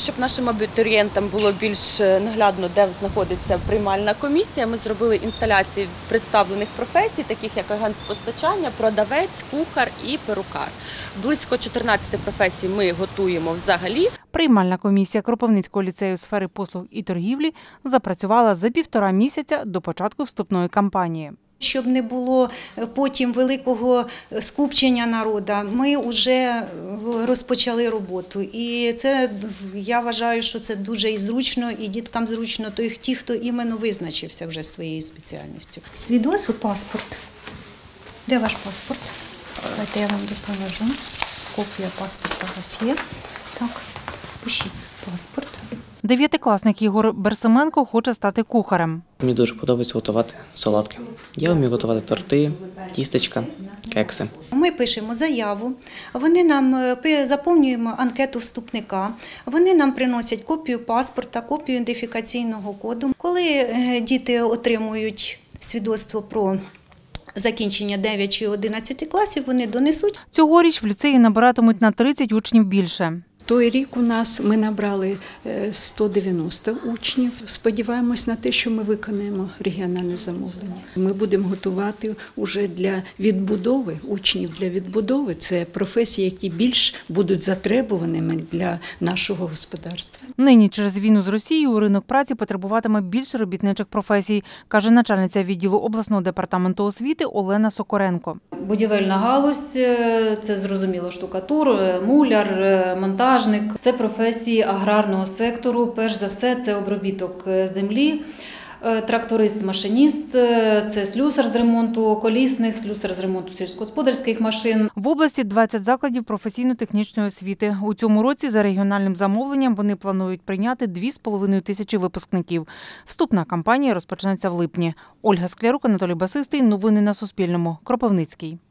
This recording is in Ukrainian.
щоб нашим абітурієнтам було більш наглядно, де знаходиться приймальна комісія, ми зробили інсталяції представлених професій, таких як агент з постачання, продавець, кухар і перукар. Близько 14 професій ми готуємо взагалі. Приймальна комісія Кропивницького ліцею сфери послуг і торгівлі запрацювала за 1,5 місяця до початку вступної кампанії. Щоб не було потім великого скупчення народу, ми вже розпочали роботу. І це, я вважаю, що це дуже і зручно, і діткам зручно, ті, хто іменно визначився вже своєю спеціальністю. Свідоцтво, паспорт. Де ваш паспорт? Давайте я вам допоможу. Копія паспорта у вас є. Так, пишіть паспорт. 9-класник Ігор Берсеменко хоче стати кухарем. Мені дуже подобається готувати солодке. Я вмію готувати торти, тістечка, кекси. Ми пишемо заяву, заповнюємо анкету вступника, вони нам приносять копію паспорта, копію ідентифікаційного коду. Коли діти отримують свідоцтво про закінчення 9 чи 11 класів, вони донесуть. Цьогоріч в ліцеї набиратимуть на 30 учнів більше. Той рік у нас ми набрали 190 учнів. Сподіваємось на те, що ми виконаємо регіональне замовлення. Ми будемо готувати уже для відбудови, учнів для відбудови. Це професії, які більш будуть затребуваними для нашого господарства. Нині через війну з Росією ринок праці потребуватиме більше робітничих професій, каже начальниця відділу обласного департаменту освіти Олена Сокоренко. Будівельна галузь – це зрозуміло штукатур, муляр, монтажник. Це професії аграрного сектору. Перш за все, це обробіток землі, тракторист, машиніст, це слюсар з ремонту колісних, слюсар з ремонту сільськогосподарських машин. В області 20 закладів професійно-технічної освіти. У цьому році за регіональним замовленням вони планують прийняти 2,5 тисячі випускників. Вступна кампанія розпочнеться в липні. Ольга Склярук, Анатолій Басистий. Новини на Суспільному. Кропивницький.